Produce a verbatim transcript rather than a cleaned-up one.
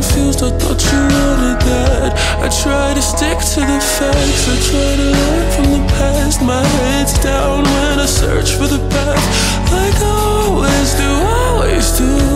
confused, I thought you wanted that. I try to stick to the facts, I try to learn from the past. My head's down when I search for the path, like I always do, always do.